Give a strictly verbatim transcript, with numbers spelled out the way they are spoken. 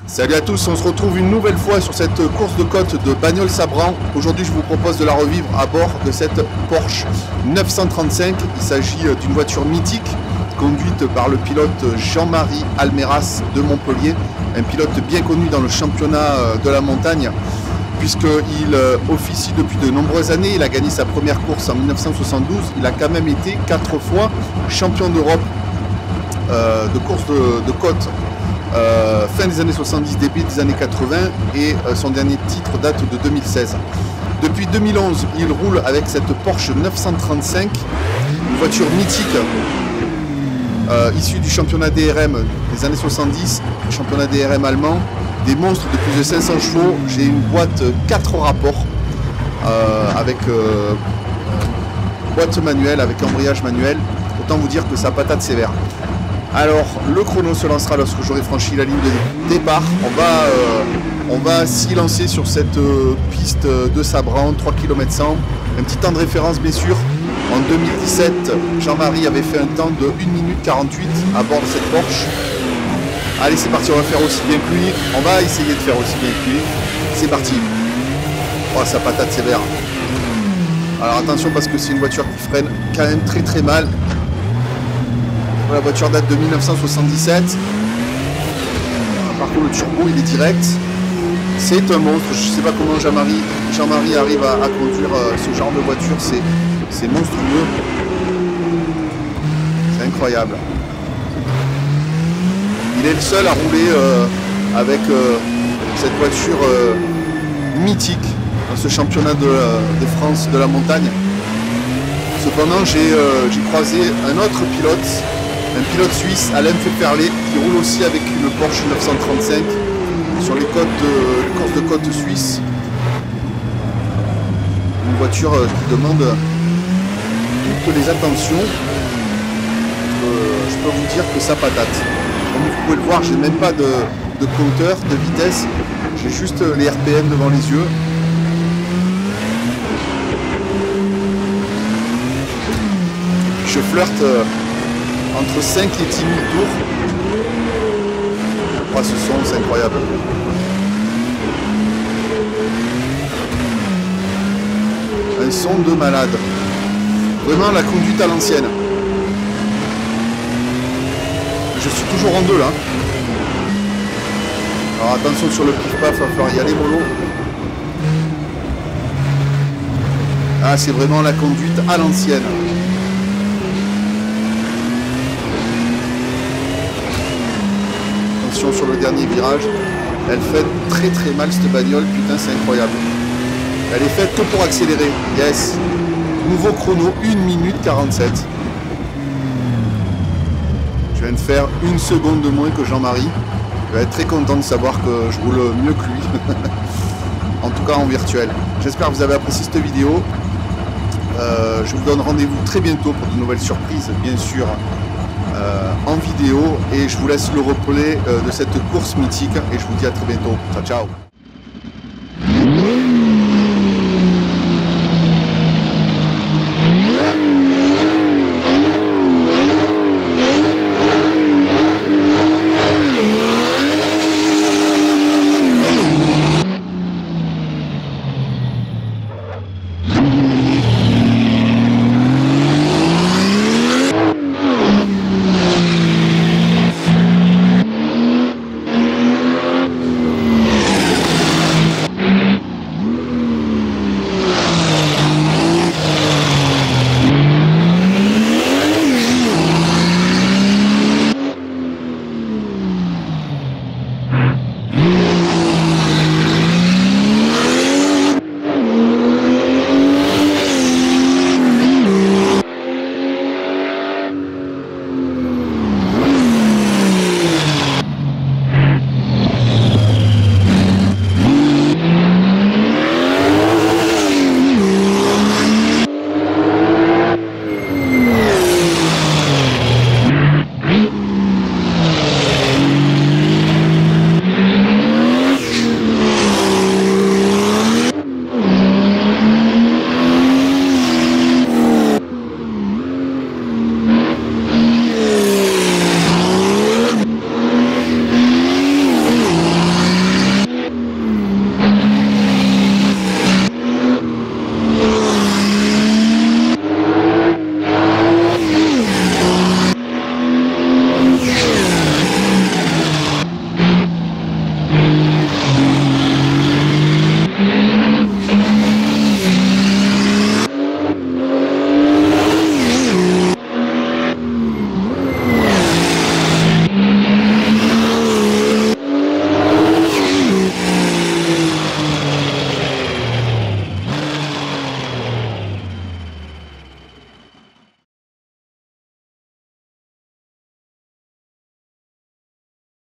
Salut à tous, on se retrouve une nouvelle fois sur cette course de côte de Bagnols-Sabran. Aujourd'hui je vous propose de la revivre à bord de cette Porsche neuf cent trente-cinq. Il s'agit d'une voiture mythique conduite par le pilote Jean-Marie Almeras de Montpellier, un pilote bien connu dans le championnat de la montagne puisqu'il officie depuis de nombreuses années. Il a gagné sa première course en mille neuf cent soixante-douze. Il a quand même été quatre fois champion d'Europe euh, de course de, de côte. Euh, fin des années soixante-dix, début des années quatre-vingts, et euh, son dernier titre date de deux mille seize. Depuis deux mille onze, il roule avec cette Porsche neuf cent trente-cinq, une voiture mythique euh, issue du championnat D R M des années soixante-dix, championnat D R M allemand, des monstres de plus de cinq cents chevaux. J'ai une boîte quatre rapports euh, avec euh, boîte manuelle, avec embrayage manuel. Autant vous dire que ça patate sévère. Alors, le chrono se lancera lorsque j'aurai franchi la ligne de départ. On va, euh, on va s'y lancer sur cette euh, piste de Sabran, trois kilomètres cent. Un petit temps de référence, bien sûr. En deux mille dix-sept, Jean-Marie avait fait un temps de une minute quarante-huit à bord de cette Porsche. Allez, c'est parti, on va faire aussi bien que lui. On va essayer de faire aussi bien que lui. C'est parti. Oh, ça patate sévère. Alors attention, parce que c'est une voiture qui freine quand même très très mal. La voiture date de mille neuf cent soixante-dix-sept. Par contre, le turbo il est direct. C'est un monstre. Je ne sais pas comment Jean-Marie Jean-Marie arrive à, à conduire euh, ce genre de voiture. C'est monstrueux. C'est incroyable. Il est le seul à rouler euh, avec euh, cette voiture euh, mythique dans ce championnat de, de France de la montagne. Cependant, j'ai euh, croisé un autre pilote. Un pilote suisse, Alain Pfefferle, qui roule aussi avec une Porsche neuf cent trente-cinq sur les côtes de, les courses de côte suisses. Une voiture qui demande toutes les attentions. Euh, je peux vous dire que ça patate. Comme vous pouvez le voir, j'ai même pas de, de compteur de vitesse. J'ai juste les R P M devant les yeux. Je flirte euh, entre cinq et dix mille tours. Oh, ce son, c'est incroyable. Un son de malade. Vraiment la conduite à l'ancienne. Je suis toujours en deux là. Alors attention sur le pif-paf, il va falloir y aller mollo. Ah, c'est vraiment la conduite à l'ancienne. Sur le dernier virage, elle fait très très mal cette bagnole, putain c'est incroyable. Elle est faite que pour accélérer, yes. Nouveau chrono, une minute quarante-sept. Je viens de faire une seconde de moins que Jean-Marie. Je vais être très content de savoir que je roule mieux que lui. En tout cas en virtuel. J'espère que vous avez apprécié cette vidéo. Euh, je vous donne rendez-vous très bientôt pour de nouvelles surprises, bien sûr. Euh, en vidéo, et je vous laisse le replay euh, de cette course mythique et je vous dis à très bientôt. Ciao ciao.